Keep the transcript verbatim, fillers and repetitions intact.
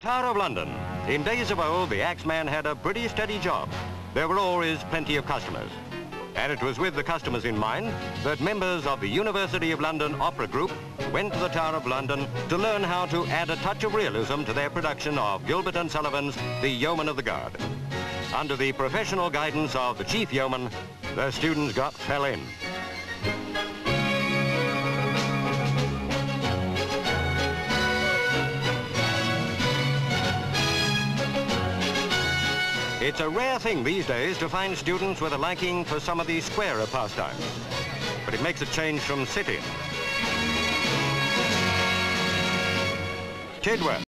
Tower of London. In days of old, the Axeman had a pretty steady job. There were always plenty of customers. And it was with the customers in mind that members of the University of London Opera Group went to the Tower of London to learn how to add a touch of realism to their production of Gilbert and Sullivan's The Yeoman of the Guard. Under the professional guidance of the chief yeoman, the students got fell in. It's a rare thing these days to find students with a liking for some of these squarer pastimes, but it makes a change from sitting. Tidworth.